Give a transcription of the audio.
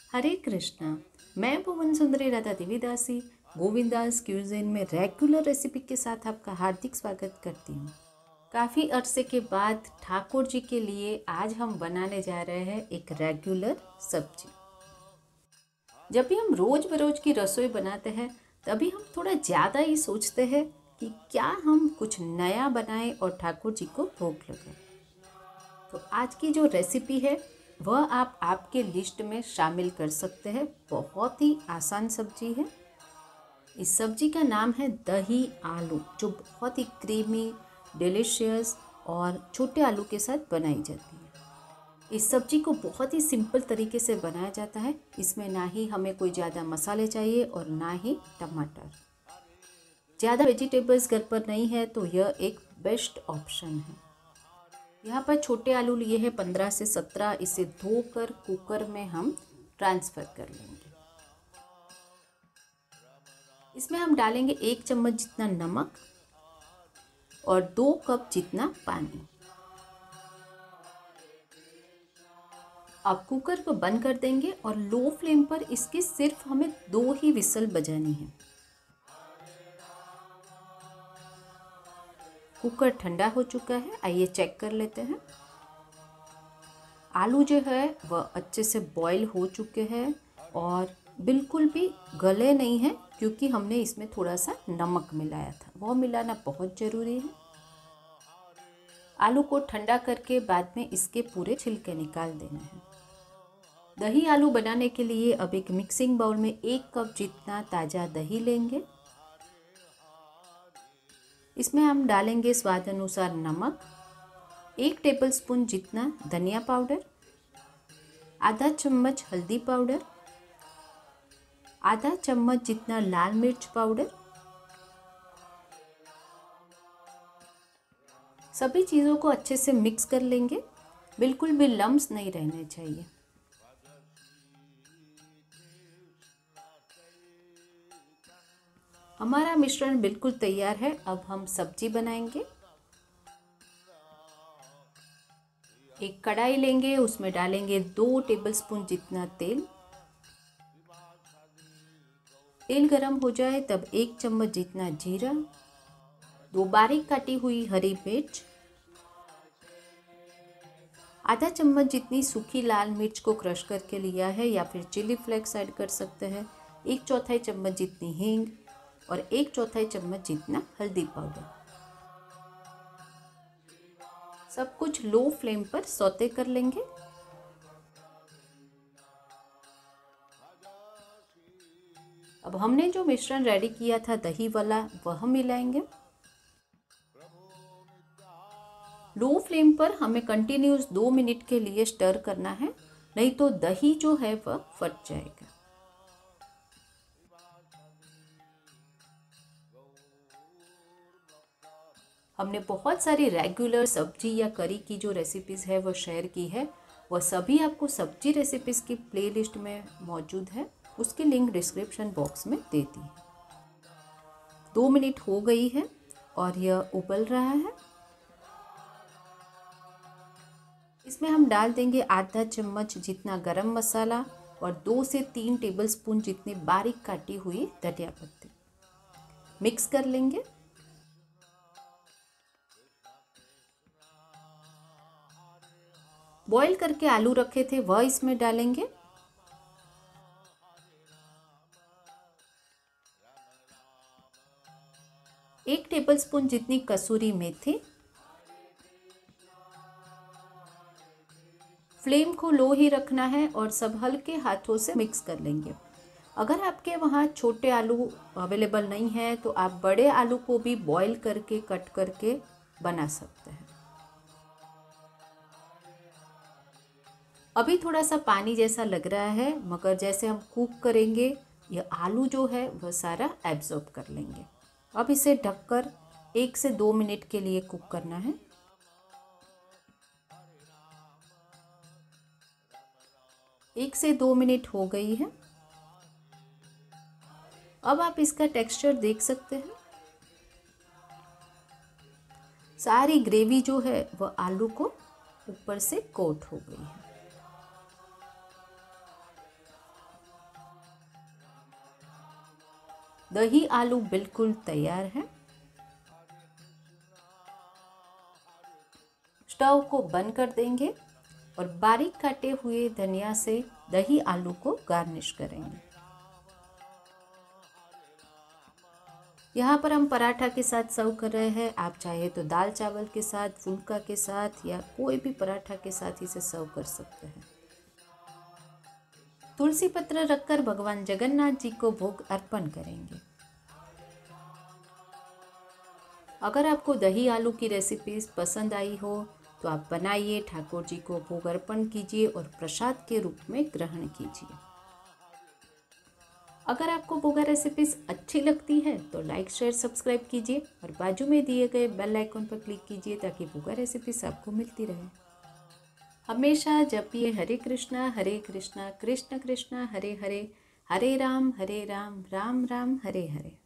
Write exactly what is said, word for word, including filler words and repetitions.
हरे कृष्णा। मैं भुवन सुंदरी राधा देवीदासी गोविंदास क्यूजिन में regular recipe के साथ आपका हार्दिक स्वागत करती हूँ। काफ़ी अरसे के बाद ठाकुर जी के लिए आज हम बनाने जा रहे हैं एक रेगुलर सब्जी। जब भी हम रोज़ बरोज की रसोई बनाते हैं तभी हम थोड़ा ज़्यादा ही सोचते हैं कि क्या हम कुछ नया बनाएं और ठाकुर जी को भोग लगाएं। तो आज की जो रेसिपी है वह आप आपके लिस्ट में शामिल कर सकते हैं। बहुत ही आसान सब्जी है। इस सब्जी का नाम है दही आलू, जो बहुत ही क्रीमी, डिलीशियस और छोटे आलू के साथ बनाई जाती है। इस सब्जी को बहुत ही सिंपल तरीके से बनाया जाता है। इसमें ना ही हमें कोई ज़्यादा मसाले चाहिए और ना ही टमाटर। ज़्यादा वेजिटेबल्स घर पर नहीं है तो यह एक बेस्ट ऑप्शन है। यहाँ पर छोटे आलू लिए हैं पंद्रह से सत्रह। इसे धोकर कुकर में हम ट्रांसफ़र कर लेंगे। इसमें हम डालेंगे एक चम्मच जितना नमक और दो कप जितना पानी। अब कुकर को बंद कर देंगे और लो फ्लेम पर इसकी सिर्फ हमें दो ही विसल बजानी है। कुकर ठंडा हो चुका है, आइए चेक कर लेते हैं। आलू जो है वह अच्छे से बॉईल हो चुके हैं और बिल्कुल भी गले नहीं हैं, क्योंकि हमने इसमें थोड़ा सा नमक मिलाया था। वह मिलाना बहुत ज़रूरी है। आलू को ठंडा करके बाद में इसके पूरे छिलके निकाल देना है। दही आलू बनाने के लिए अब एक मिक्सिंग बाउल में एक कप जितना ताज़ा दही लेंगे। इसमें हम डालेंगे स्वाद अनुसार नमक, एक टेबलस्पून जितना धनिया पाउडर, आधा चम्मच हल्दी पाउडर, आधा चम्मच जितना लाल मिर्च पाउडर। सभी चीज़ों को अच्छे से मिक्स कर लेंगे। बिल्कुल भी लम्स नहीं रहने चाहिए। हमारा मिश्रण बिल्कुल तैयार है। अब हम सब्जी बनाएंगे। एक कढ़ाई लेंगे, उसमें डालेंगे दो टेबलस्पून जितना तेल। तेल गरम हो जाए तब एक चम्मच जितना जीरा, दो बारीक काटी हुई हरी मिर्च, आधा चम्मच जितनी सूखी लाल मिर्च को क्रश करके लिया है या फिर चिली फ्लेक्स ऐड कर सकते हैं, एक चौथाई चम्मच जितनी हींग और एक चौथाई चम्मच जितना हल्दी पाउडर। सब कुछ लो फ्लेम पर सौते कर लेंगे। अब हमने जो मिश्रण रेडी किया था दही वाला, वह मिलाएंगे। लो फ्लेम पर हमें कंटिन्यूस दो मिनट के लिए स्टर करना है, नहीं तो दही जो है वह फट जाएगा। हमने बहुत सारी रेगुलर सब्जी या करी की जो रेसिपीज़ है वो शेयर की है। वह सभी आपको सब्जी रेसिपीज़ की प्लेलिस्ट में मौजूद है। उसकी लिंक डिस्क्रिप्शन बॉक्स में दे दी है। दो मिनट हो गई है और यह उबल रहा है। इसमें हम डाल देंगे आधा चम्मच जितना गरम मसाला और दो से तीन टेबलस्पून जितनी बारीक काटी हुई धनिया पत्ती। मिक्स कर लेंगे। बॉईल करके आलू रखे थे वह इसमें डालेंगे। एक टेबलस्पून जितनी कसूरी मेथी। फ्लेम को लो ही रखना है और सब हल्के हाथों से मिक्स कर लेंगे। अगर आपके वहाँ छोटे आलू अवेलेबल नहीं है तो आप बड़े आलू को भी बॉईल करके कट करके बना सकते हैं। अभी थोड़ा सा पानी जैसा लग रहा है, मगर जैसे हम कुक करेंगे यह आलू जो है वह सारा एब्जॉर्ब कर लेंगे। अब इसे ढककर एक से दो मिनट के लिए कुक करना है। एक से दो मिनट हो गई है। अब आप इसका टेक्सचर देख सकते हैं। सारी ग्रेवी जो है वह आलू को ऊपर से कोट हो गई है। दही आलू बिल्कुल तैयार है। स्टोव को बंद कर देंगे और बारीक काटे हुए धनिया से दही आलू को गार्निश करेंगे। यहाँ पर हम पराठा के साथ सर्व कर रहे हैं। आप चाहे तो दाल चावल के साथ, फुल्का के साथ या कोई भी पराठा के साथ इसे सर्व कर सकते हैं। तुलसी पत्र रखकर भगवान जगन्नाथ जी को भोग अर्पण करेंगे। अगर आपको दही आलू की रेसिपीज पसंद आई हो तो आप बनाइए, ठाकुर जी को भोग अर्पण कीजिए और प्रसाद के रूप में ग्रहण कीजिए। अगर आपको भोगा रेसिपीज अच्छी लगती है तो लाइक शेयर सब्सक्राइब कीजिए और बाजू में दिए गए बेल आइकन पर क्लिक कीजिए ताकि भोगा रेसिपीज आपको मिलती रहे। हमेशा जब ये हरे कृष्णा हरे कृष्णा कृष्ण कृष्णा हरे हरे, हरे राम हरे राम राम राम हरे हरे।